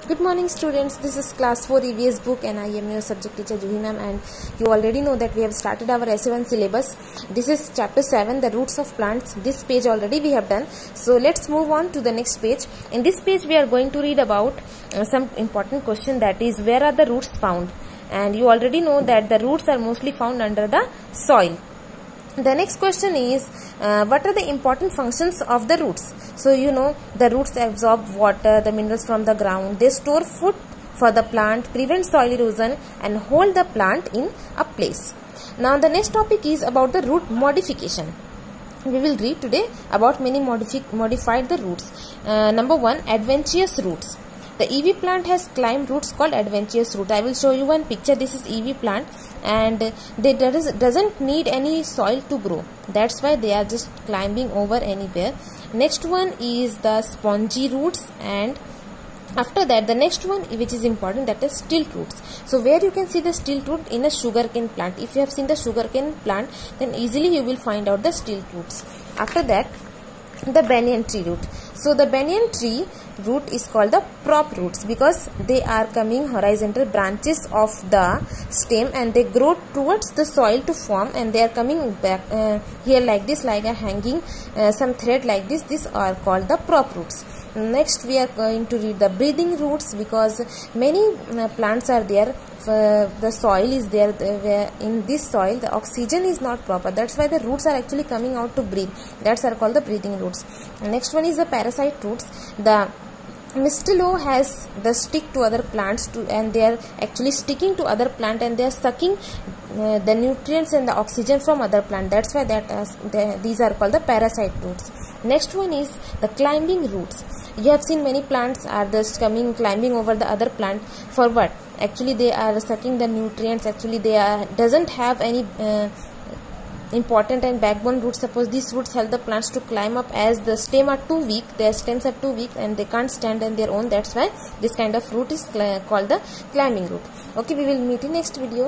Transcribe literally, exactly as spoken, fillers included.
Good morning students, this is class four E V S book and I am your subject teacher Juhi ma'am, and you already know that we have started our S A one syllabus. This is chapter seven, the roots of plants. This page already we have done. So let's move on to the next page. In this page we are going to read about uh, some important question, that is, where are the roots found? And you already know that the roots are mostly found under the soil. The next question is, uh, what are the important functions of the roots? So you know, the roots absorb water, the minerals from the ground. They store food for the plant, prevent soil erosion and hold the plant in a place. Now the next topic is about the root modification. We will read today about many modifi modified the roots. Uh, number one, adventitious roots. The E V plant has climb roots called adventitious root. I will show you one picture. This is E V plant and they does, doesn't need any soil to grow. That's why they are just climbing over anywhere. Next one is the spongy roots, and after that the next one which is important, that is stilt roots. So where you can see the stilt root? In a sugarcane plant. If you have seen the sugarcane plant, then easily you will find out the stilt roots. After that, the banyan tree root. So the banyan tree root is called the prop roots because they are coming horizontal branches of the stem and they grow towards the soil to form, and they are coming back uh, here like this, like a hanging uh, some thread like this. These are called the prop roots. Next we are going to read the breathing roots, because many uh, plants are there. Uh, the soil is there, uh, where in this soil the oxygen is not proper. That's why the roots are actually coming out to breathe. That's are called the breathing roots. Next one is the parasite roots. The Mistletoe has the stick to other plants to, and they are actually sticking to other plant and they are sucking uh, the nutrients and the oxygen from other plant. That's why that uh, the, these are called the parasite roots. Next one is the climbing roots. You have seen many plants are just coming climbing over the other plant. For what? Actually they are sucking the nutrients. Actually they are doesn't have any uh, important and backbone roots. Suppose these roots help the plants to climb up, as the stem are too weak, their stems are too weak and they can't stand on their own. That's why this kind of root is called the climbing root. Okay, we will meet in next video.